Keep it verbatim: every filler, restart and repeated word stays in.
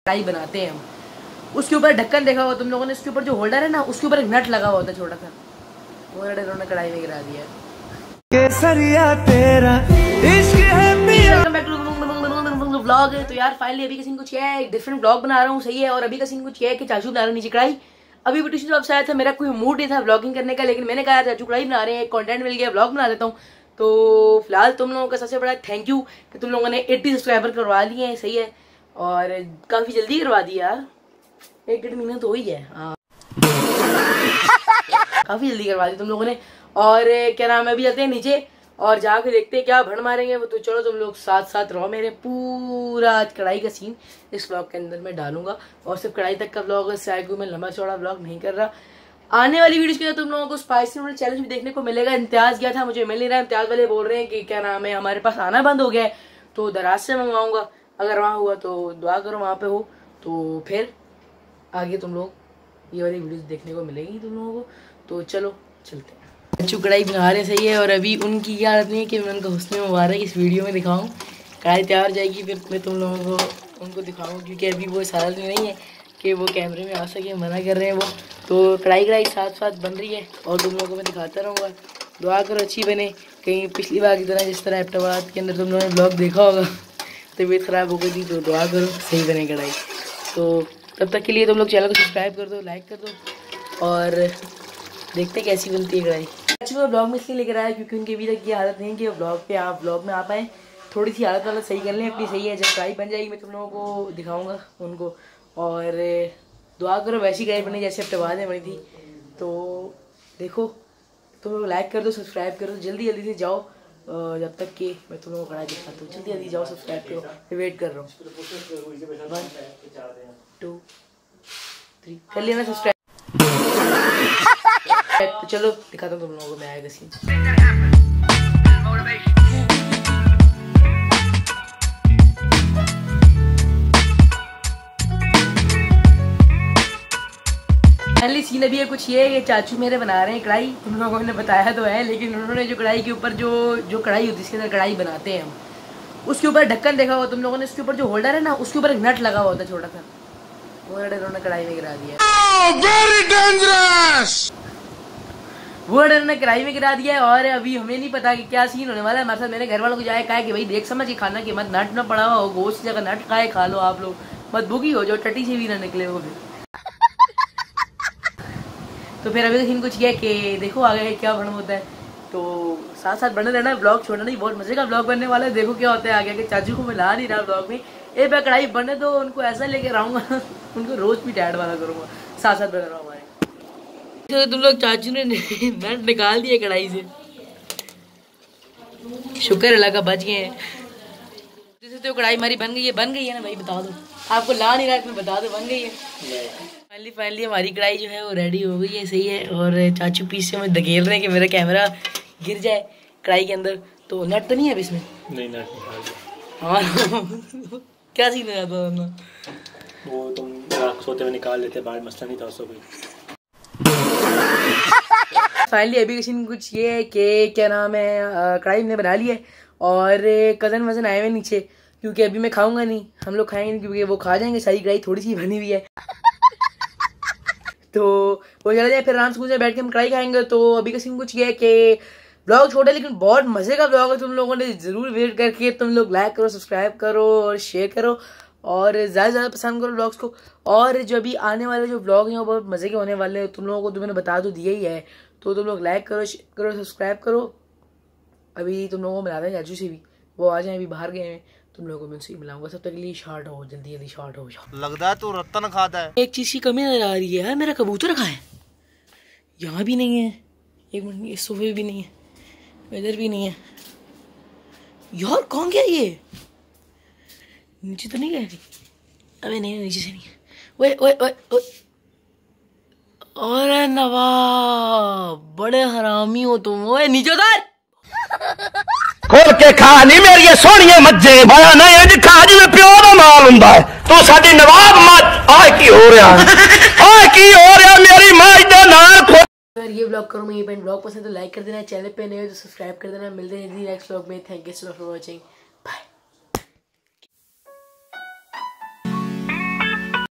कढ़ाई बनाते हैं हम। उसके ऊपर ढक्कन देखा हुआ तुम लोगों ने, उसके ऊपर जो होल्डर है ना उसके ऊपर एक नट लगा हुआ होता है छोटा सा, वो नट इन्होंने कढ़ाई में गिरा दिया है। केसरिया तेरा इश्क है पिया। व्लॉग है तो यार फाइनली अभी का सीन कुछ है, एक डिफरेंट व्लॉग बना रहा हूँ, सही है। और अभी का सीन कुछ है कि चाचू बना रहे नीचे कढ़ाई। अभी भी ट्यूशन से आया था, मेरा कोई मूड नहीं था व्लॉगिंग करने का, लेकिन मैंने कहा चाचू कढ़ाई बना रहे हैं, कंटेंट मिल गया, व्लॉग बना देता हूँ। तो फिलहाल तुम लोगों का सबसे बड़ा थैंक यू कि तुम लोगों ने अस्सी सब्सक्राइबर करवा लिए हैं, सही है। और काफी जल्दी करवा दिया यार, एक डेढ़ महीना तो हो ही है, काफी जल्दी करवा दी तुम लोगों ने। और क्या नाम है, अभी चलते हैं नीचे और जाके देखते हैं क्या भड़ मारेंगे वो। तो चलो तुम लोग साथ साथ रहो, मेरे पूरा आज कढ़ाई का सीन इस व्लॉग के अंदर मैं डालूंगा। और सिर्फ कढ़ाई तक का व्लॉग है, साइड में लंबा चौड़ा व्लॉग नहीं कर रहा। आने वाली वीडियोस के अंदर तुम लोगों को स्पाइसी नूडल चैलेंज भी देखने को मिलेगा। इम्तियाज गया था, मुझे मिल नहीं रहा। इम्तियाज वाले बोल रहे हैं कि क्या नाम है हमारे पास आना बंद हो गया है, तो दराज से मंगवाऊंगा। अगर वहाँ हुआ तो दुआ करो वहाँ पे हो, तो फिर आगे तुम लोग ये वाली वीडियोस देखने को मिलेगी तुम लोगों को। तो चलो चलते हैं। चाचू कढ़ाई बना रहे, सही है। और अभी उनकी ये आदत नहीं है कि मैं उनका हुस्न मुबारक इस वीडियो में दिखाऊं। कढ़ाई तैयार हो जाएगी फिर मैं तुम लोगों को उनको दिखाऊं, क्योंकि अभी वो इस हालत में नहीं है कि वो कैमरे में आ सके, मना कर रहे हैं वो। तो कढ़ाई कढ़ाई साथ साथ बन रही है और तुम लोगों को मैं दिखाता रहूँगा। दुआ करो अच्छी बने, कहीं पिछली बार की तरह जिस तरह एबटाबाद के अंदर तुम लोगों ने ब्लॉग देखा होगा तबीयत ख़राब हो गई थी, तो दुआ करो सही बने कढ़ाई। तो तब तक के लिए तुम लोग चैनल को सब्सक्राइब कर दो, लाइक कर दो और देखते कैसी बनती है कढ़ाई। अच्छी वो ब्लॉग में इसलिए लेकर आया क्योंकि उनकी अभी तक ये हालत नहीं है कि वो ब्लॉग पे आप ब्लॉग में आ पाए। थोड़ी सी हालत वालत सही कर लें अपनी, सही है। जब कढ़ाई बन जाएगी मैं तुम लोगों को दिखाऊंगा उनको। और दुआ करो वैसी कढ़ाई बनी जैसे एबटाबाद में बनी थी। तो देखो तुम लोग लाइक कर दो, सब्सक्राइब कर दो, जल्दी जल्दी से जाओ जब तक कि मैं तुम लोगों को कढ़ाई दिखाता हूँ। जल्दी जल्दी जाओ, सब्सक्राइब करो, मैं वेट कर रहा हूँ। वन टू थ्री कर लिया ना सब्सक्राइब। तो चलो दिखाता हूँ तुम लोगों को मैं आएगा सीन। पहली सीन अभी है कुछ ये ये चाचू मेरे बना रहे हैं कढ़ाई। तुम लोगों ने बताया तो है, लेकिन उन्होंने जो कढ़ाई के ऊपर जो जो कढ़ाई होती है इसके अंदर कढ़ाई बनाते हैं हम, उसके ऊपर ढक्कन देखा हुआ तुम लोगों ने, उसके ऊपर जो होल्डर है ना उसके ऊपर एक नट लगा हुआ होता है छोटा सा, वो नट इन्होंने कढ़ाई में गिरा दिया है। वेरी डेंजरस, वो नट इन्होंने कढ़ाई में गिरा दिया है। और अभी हमें नहीं पता कि क्या सीन होने वाला है हमारे साथ। मेरे घर वालों को जाए कहा कि भाई देख समझ के खाना कि मत नट ना पड़ा हुआ हो, गोश्त जगह नट खाए खा लो आप लोग, मत भूखी हो जो टट्टी से भी ना निकले वो भी। तो फिर अभी सीन कुछ ये कि देखो आगे क्या बन होता है। तो साथ साथ बने रहना, ब्लॉग छोड़ना नहीं, बहुत मजे का ब्लॉग बनने वाला है। देखो क्या होता है आगे। कि चाचू को मैं ला नहीं रहा ब्लॉग में, ए मैं कढ़ाई बने तो उनको ऐसा लेके रहूंगा उनको रोज भी टैड वाला करूंगा, साथ साथ बने रहा हमारे। तो तुम लोग चाचू ने नट निकाल दिए कढ़ाई से, शुक्र अल्लाह का बच गए हैं। जैसे तो कढ़ाई हमारी बन गई है, बन गई है ना भाई, बता दो। आपको ला नहीं रहा, बता दो बन गई है। फाइनली फाइनली हमारी कढ़ाई जो है वो रेडी हो गई है, सही है। और चाचू पीछे में धकेल रहे हैं कि मेरा कैमरा गिर जाए कढ़ाई के अंदर। तो नट तो नहीं है अब इसमें? नहीं, नट निकाल दिया। हाँ क्या सीन है था वो, तुम सोते हुए निकाल लेते, बाहर मसला नहीं था उसको कोई। फाइनली अभी का सीन कुछ ये है कि क्या नाम है, कढ़ाई हमने बना ली है और कजन वजन आए हुए नीचे, क्योंकि अभी मैं खाऊंगा नहीं, हम लोग खाएंगे नहीं, क्योंकि वो खा जाएंगे। सारी कढ़ाई थोड़ी सी बनी हुई है तो वो चला जाए, फिर आराम से बैठ के हम कढ़ाई खाएंगे। तो अभी का सीन कुछ ये है कि ब्लॉग छोटा लेकिन बहुत मजे का ब्लॉग है। तुम लोगों ने जरूर वेट करके तुम लोग लाइक करो, सब्सक्राइब करो और शेयर करो और ज़्यादा से ज़्यादा पसंद करो ब्लॉग्स को। और जो अभी आने वाले जो ब्लॉग हैं वो बहुत मजे के होने वाले हैं, तुम लोगों को तो मैंने बता तो दिया ही है। तो तुम लोग लाइक करो, शेयर करो, सब्सक्राइब करो। अभी तुम लोगों को मिलाते हैं चाचू से भी, वो आ जाए, अभी बाहर गए हैं, तुम लोगों को मैं उनसे मिलाऊंगा। सब तक के लिए शॉर्ट हो, जल्दी जल्दी शॉर्ट हो जाओ। लगता है तू रत्तन खाता है। एक चीज की कमी नजर आ रही है यार, मेरा कबूतर कहाँ है? यहाँ भी नहीं है, एक मिनट, इस सोफे भी नहीं है, इधर भी नहीं है यार। कौन गया ये? नीचे तो नहीं गया? अबे नहीं, नीचे से नहीं है। ओए ओए ओए ओए, अरे नवाब बड़े हरामी हो तुम। ओए नीचे उतर, खोल के खा नहीं मेरी सोहनिए मज्जे, माया नहीं खा जिवें प्यो दा माल हुंदा है। तू साडी नवाब मत आ की हो रहा आ की हो रहा मेरी मां दे नाल। अगर ये ब्लॉग करूँ मैं ये ब्लॉग पसंद तो लाइक कर देना, चैनल पे नए हो तो सब्सक्राइब कर देना। मिलते हैं नेक्स्ट ब्लॉग में। Thank you so much for watching.